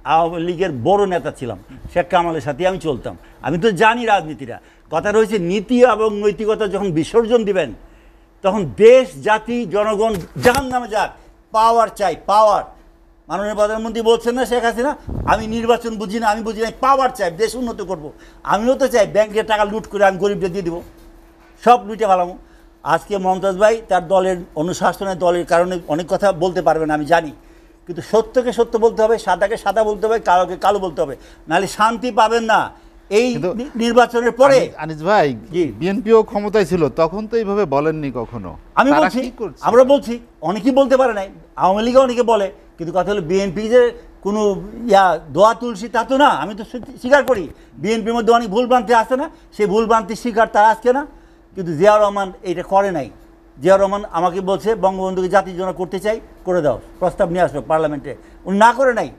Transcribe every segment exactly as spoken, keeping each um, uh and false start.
আওয়ামী লীগের বড় নেতা ছিলাম, শেখ কামালের সাথে আমি চলতাম, আমি তো জানি রাজনীতিটা। কথা রয়েছে নীতি এবং নৈতিকতা যখন বিসর্জন দিবেন তখন দেশ জাতি জনগণ জাহান্নামে যাক, পাওয়ার চাই, পাওয়ার। মাননীয় প্রধানমন্ত্রী বলছেন না শেখ হাসিনা, আমি নির্বাচন বুঝি না, আমি বুঝি না, পাওয়ার চাই, দেশ উন্নত করব। আমিও তো চাই ব্যাংকের টাকা লুট করে আমি গরিবদের দিয়ে দেবো, সব লুটে ভালামো। আজকে মমতাজ ভাই তার দলের অনুশাসনের দলের কারণে অনেক কথা বলতে পারবেন আমি জানি, কিন্তু সত্যকে সত্য বলতে হবে, সাদাকে সাদা বলতে হবে, কালোকে কালো বলতে হবে, নাহলে শান্তি পাবেন না। এই নির্বাচনের পরে আনিস ভাই বিএনপিও ক্ষমতায় ছিল, তখন তো এইভাবে বলেননি কখনো। আমি বলছি, আমরা বলছি, অনেকেই বলতে পারে নাই, আওয়ামী লীগও অনেকে বলে, কিন্তু কথা হলো বিএনপি যে কোনো ইয়া দোয়া তুলসী তা তো না। আমি তো স্বীকার করি বিএনপির মধ্যে অনেক ভুলভ্রান্তি আছে না, সেই ভুলভ্রান্তি স্বীকার তারা আজকে না, কিন্তু জিয়াউর রহমান এইটা করে নাই। জিয়াউর রহমান আমাকে বলছে বঙ্গবন্ধুকে জাতির জন্য করতে চাই, করে দাও, প্রস্তাব নিয়ে আসলো পার্লামেন্টে, উনি না করে নাই।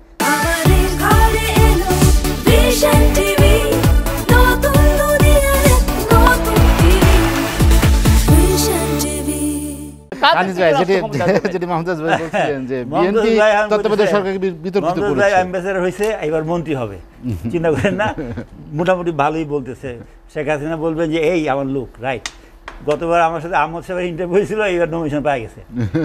এবার মন্ত্রী হবে, চিন্তা করেন না, মোটামুটি ভালোই বলতেছে। শেখ হাসিনা বলবেন যে এই আমার লোক, রাইট। গতবার আমার সাথে আহমদ সাহেবের ইন্টারভিউ হয়েছিল, এইবার নমিনেশন পাওয়া গেছে।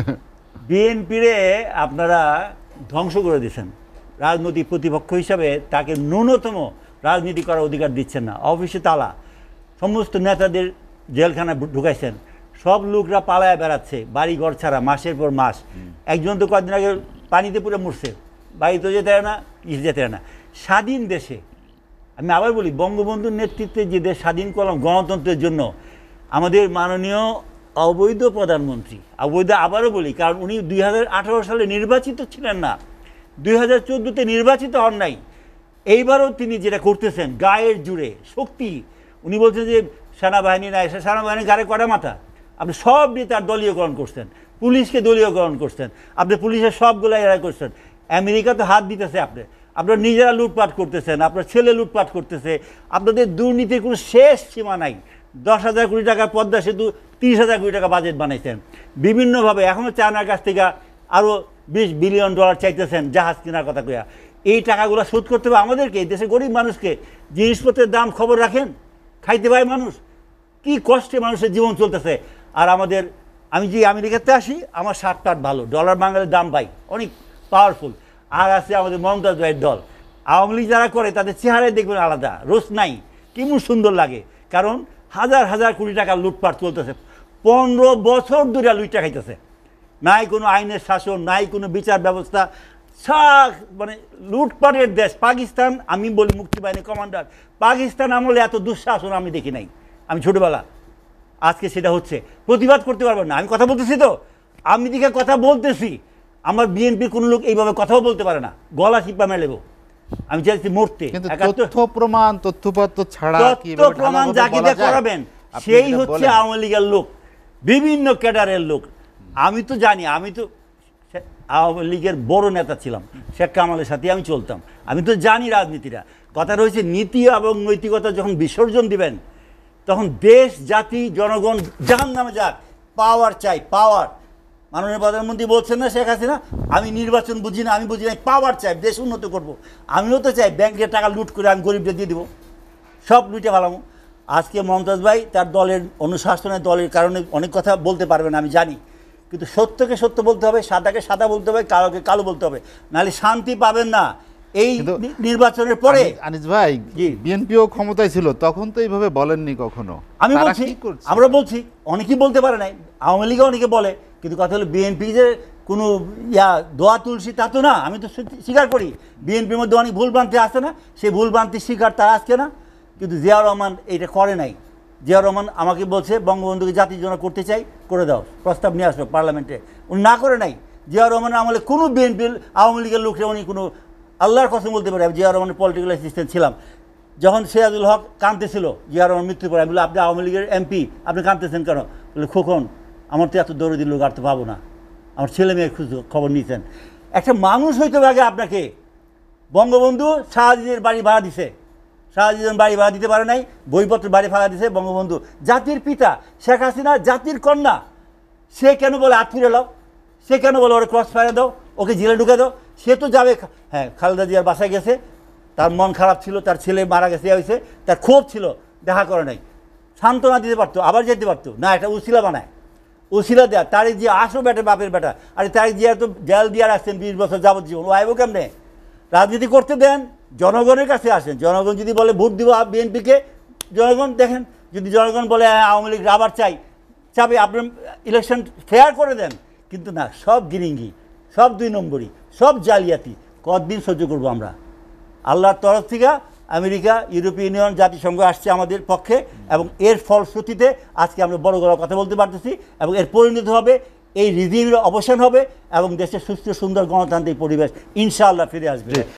বিএনপিরে আপনারা ধ্বংস করে দিচ্ছেন, রাজনৈতিক প্রতিপক্ষ হিসাবে তাকে ন্যূনতম রাজনীতি করার অধিকার দিচ্ছেন না। অফিসে তালা, সমস্ত নেতাদের জেলখানায় ঢুকাইছেন, সব লোকরা পালায় বেড়াচ্ছে বাড়ি ঘর ছাড়া মাসের পর মাস। একজন তো কয়েকদিন আগে পানিতে পুরো মরছে, বাড়িতে যেতে না, কিছু যেতে না। স্বাধীন দেশে, আমি আবার বলি, বঙ্গবন্ধুর নেতৃত্বে যে দেশ স্বাধীন করলাম গণতন্ত্রের জন্য, আমাদের মাননীয় অবৈধ প্রধানমন্ত্রী, অবৈধ আবারও বলি কারণ উনি দুই হাজার আঠারো সালে নির্বাচিত ছিলেন না, দুই হাজার চোদ্দোতে নির্বাচিত হন নাই। এইবারও তিনি যেটা করতেছেন গায়ের জুড়ে শক্তি, উনি বলছেন যে সেনাবাহিনী নাই, সেনাবাহিনী গাড়ে কড়া মাথা, আপনি সব দিয়ে তার দলীয়করণ করছেন, পুলিশকে দলীয়করণ করছেন, আপনি পুলিশের সবগুলো এরা করছেন। আমেরিকা তো হাত দিতেছে, আপনি আপনার নিজেরা লুটপাট করতেছেন, আপনার ছেলে লুটপাট করতেছে, আপনাদের দুর্নীতির কোনো শেষ সীমা নাই। দশ হাজার কোটি টাকা পদ্মা সেতু, তিরিশ হাজার কোটি টাকা বাজেট বানাইছেন বিভিন্নভাবে, এখনও চায়নার কাছ থেকে আরও বিশ বিলিয়ন ডলার চাইতেছেন জাহাজ কেনার কথা কইয়া। এই টাকাগুলো শোধ করতে হবে আমাদেরকে, দেশের গরিব মানুষকে। জিনিসপত্রের দাম খবর রাখেন, খাইতে পায় মানুষ, কি কষ্টে মানুষের জীবন চলতেছে। আর আমাদের, আমি যে আমেরিকাতে আসি, আমার শার্ট টাট ভালো, ডলার বাঙালির দাম পাই, অনেক পাওয়ারফুল। আর আছে আমাদের মমতাজ ভাইয়ের দল, আওয়ামী লীগ যারা করে তাদের চেহারায় দেখবেন আলাদা, রোজ নাই, কেমন সুন্দর লাগে, কারণ হাজার হাজার কোটি টাকা লুটপাট চলতেছে, পনেরো বছর ধরে লুটটা খাইতেছে, নাই কোনো আইনের শাসন, নাই কোনো বিচার ব্যবস্থা, সব মানে লুটপাটের দেশ পাকিস্তান। আমি বলি মুক্তিবাহিনী কমান্ডার, পাকিস্তান আমলে এত দুঃশাসন আমি দেখি নাই, আমি ছোটবেলা। আজকে সেটা হচ্ছে, প্রতিবাদ করতে পারবেন না। আমি কথা বলতেছি তো, আমি দিকে কথা বলতেছি, আমার বিএনপির কোনো লোক এইভাবে কথাও বলতে পারে না, গলা চিপা মেলেব। আমি চাইছি মরতে। তথ্য প্রমাণ, তথ্যপত্র ছাড়া তথ্য প্রমাণ যাকে দিয়ে করাবেন সেই হচ্ছে আওয়ামী লীগের লোক, বিভিন্ন ক্যাডারের লোক। আমি তো জানি, আমি তো আওয়ামী লীগের বড় নেতা ছিলাম, শেখ কামালের সাথে আমি চলতাম, আমি তো জানি রাজনীতিটা। কথা রয়েছে নীতি এবং নৈতিকতা যখন বিসর্জন দিবেন তখন দেশ জাতি জনগণ জাহান্নামে যাক, পাওয়ার চাই, পাওয়ার। মাননীয় প্রধানমন্ত্রী বলছেন না শেখ হাসিনা, আমি নির্বাচন বুঝি না, আমি বুঝি না, পাওয়ার চাই, দেশ উন্নত করব। আমিও তো চাই ব্যাংকের টাকা লুট করে আমি গরিবদের দিয়ে দেবো, সব লুটে ভালামো। আজকে মমতাজ ভাই তার দলের অনুশাসনের দলের কারণে অনেক কথা বলতে পারবেন আমি জানি, কিন্তু সত্যকে সত্য বলতে হবে, সাদাকে সাদা বলতে হবে, কালোকে কালো বলতে হবে, নাহলে শান্তি পাবেন না। এই নির্বাচনের পরে আনিস ভাই বিএনপিও ক্ষমতায় ছিল, তখন তো এইভাবে বলেননি কখনো। আমি বলছি, আমরা বলছি, অনেকেই বলতে পারে নাই, আওয়ামী লীগও অনেকে বলে, কিন্তু কথা হলো বিএনপি যে কোনো ইয়া দোয়া তুলসী তা তো না। আমি তো স্বীকার করি বিএনপির মধ্যে অনেক ভুলভ্রান্তি আছে না, সেই ভুলভ্রান্তি স্বীকার তারা আজকে না, কিন্তু জিয়াউর রহমান এইটা করে নাই। জিয়াউর রহমান আমাকে বলছে বঙ্গবন্ধুকে জাতির জন্য করতে চাই, করে দাও, প্রস্তাব নিয়ে আসলো পার্লামেন্টে, উনি না করে নাই। জিয়াউর রহমানের আমলে কোনো বিএনপি আওয়ামী লীগের লোকরা উনি কোনো, আল্লাহর কথা বলতে পারে, জিয়াউর রহমানের পলিটিক্যাল অ্যাসিস্ট্যান্ট ছিলাম, যখন সিরাজুল হক কাঁদতেছিল জিয়াউর রহমান মৃত্যুর পরে, আমি বলি আপনি আওয়ামী লীগের এমপি, আপনি কাঁদতেছেন কেন? বলে খোকন, আমার তো এত দরদি লোক আর তো পাবো না, আমার ছেলে মেয়ের খবর নিয়েছেন। একটা মানুষ হইতে আগে আপনাকে, বঙ্গবন্ধু শাহজিদের বাড়ি ভাড়া দিছে, শাহজিদের বাড়ি ভাড়া দিতে পারে নাই, বইপত্র বাড়ি ভাড়া দিছে বঙ্গবন্ধু, জাতির পিতা। শেখ হাসিনা জাতির কন্যা, সে কেন বলে হাত ফিরে লাও, সে কেন বলে ওরা ক্রস ফায়ার দাও, ওকে জেলে ঢুকে দাও? সে তো যাবে। হ্যাঁ, খালেদা জিয়ার বাসায় গেছে, তার মন খারাপ ছিল, তার ছেলে মারা গেছে, হয়েছে, তার ক্ষোভ ছিল, দেখা করে নাই, সান্ত্বনা দিতে পারতো, আবার যেতে পারতো না, এটা উসিলা বানায়, উসিলা দেয়া। তারিক জিয়া আসো বেটা, বাপের বেটা, আরে তারিক জিয়া তো জেল দিয়ে রাখছেন বিশ বছর যাবজ্জীবন, ও আইব কেমনে? রাজনীতি করতে দেন, জনগণের কাছে আসেন। জনগণ যদি বলে ভোট দিব বিএনপিকে, জনগণ দেখেন, যদি জনগণ বলে আওয়ামী লীগ আবার চাই, চাবে, আপনার ইলেকশন ফেয়ার করে দেন। কিন্তু না, সব গিরিঙ্গি, সব দুই নম্বরই, সব জালিয়াতি। কতদিন সহ্য করবো আমরা? আল্লাহর তরফ থেকে আমেরিকা, ইউরোপীয় ইউনিয়ন, জাতিসংঘ আসছে আমাদের পক্ষে, এবং এর ফলশ্রুতিতে আজকে আমরা বড় বড় কথা বলতে পারতেছি, এবং এর পরিণতি হবে, এই রিজিমের অবসান হবে, এবং দেশের সুস্থ সুন্দর গণতান্ত্রিক পরিবেশ ইনশাআল্লাহ ফিরে আসবে।